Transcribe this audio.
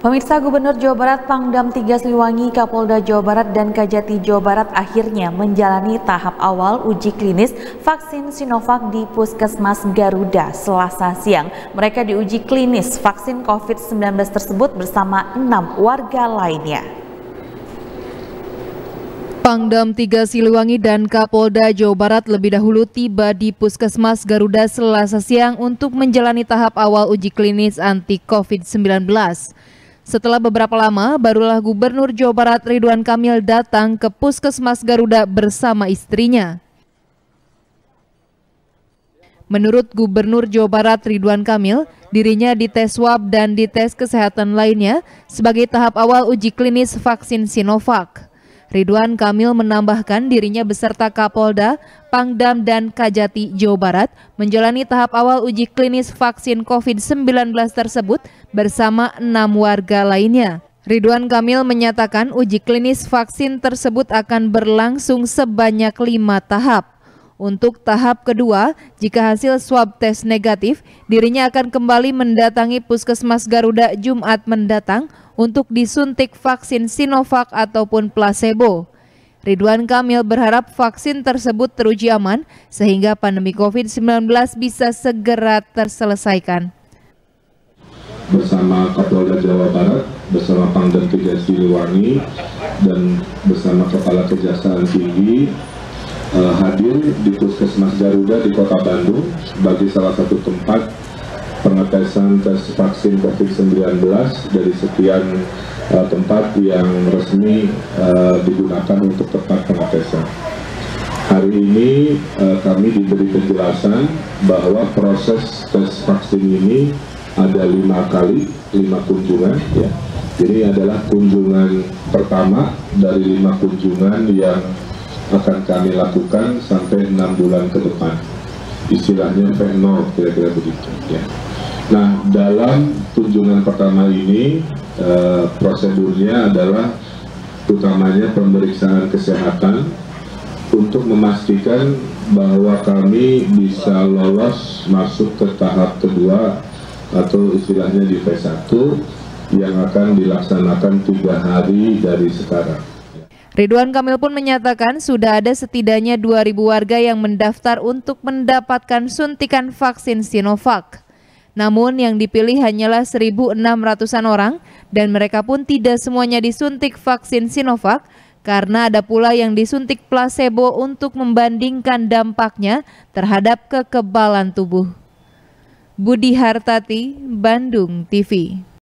Pemirsa, Gubernur Jawa Barat Pangdam 3 Siliwangi, Kapolda Jawa Barat dan Kajati Jawa Barat akhirnya menjalani tahap awal uji klinis vaksin Sinovac di Puskesmas Garuda Selasa siang. Mereka diuji klinis vaksin COVID-19 tersebut bersama 6 warga lainnya. Pangdam 3 Siliwangi dan Kapolda Jawa Barat lebih dahulu tiba di Puskesmas Garuda Selasa siang untuk menjalani tahap awal uji klinis anti COVID-19. Setelah beberapa lama, barulah Gubernur Jawa Barat Ridwan Kamil datang ke Puskesmas Garuda bersama istrinya. Menurut Gubernur Jawa Barat Ridwan Kamil, dirinya dites swab dan dites kesehatan lainnya sebagai tahap awal uji klinis vaksin Sinovac. Ridwan Kamil menambahkan dirinya beserta Kapolda, Pangdam, dan Kajati Jawa Barat menjalani tahap awal uji klinis vaksin COVID-19 tersebut bersama 6 warga lainnya. Ridwan Kamil menyatakan uji klinis vaksin tersebut akan berlangsung sebanyak 5 tahap. Untuk tahap kedua, jika hasil swab tes negatif, dirinya akan kembali mendatangi Puskesmas Garuda Jumat mendatang untuk disuntik vaksin Sinovac ataupun placebo. Ridwan Kamil berharap vaksin tersebut teruji aman sehingga pandemi COVID-19 bisa segera terselesaikan. Bersama Kapolda Jawa Barat, bersama Pangdam 3 Siliwangi, dan bersama Kepala Kejaksaan Tinggi hadir di Puskesmas Garuda di Kota Bandung sebagai salah satu tempat pengetesan tes vaksin COVID-19 dari sekian tempat yang resmi digunakan untuk tempat pengetesan. Hari ini kami diberi penjelasan bahwa proses tes vaksin ini ada 5 kali, 5 kunjungan. Ya. Jadi adalah kunjungan pertama dari 5 kunjungan yang akan kami lakukan sampai 6 bulan ke depan. Istilahnya P0 kira-kira begitu. Ya. Nah, dalam kunjungan pertama ini prosedurnya adalah utamanya pemeriksaan kesehatan untuk memastikan bahwa kami bisa lolos masuk ke tahap kedua atau istilahnya di phase 1 yang akan dilaksanakan 3 hari dari sekarang. Ridwan Kamil pun menyatakan sudah ada setidaknya 2.000 warga yang mendaftar untuk mendapatkan suntikan vaksin Sinovac. Namun yang dipilih hanyalah 1.600-an orang dan mereka pun tidak semuanya disuntik vaksin Sinovac karena ada pula yang disuntik placebo untuk membandingkan dampaknya terhadap kekebalan tubuh. Budi Hartati, Bandung TV.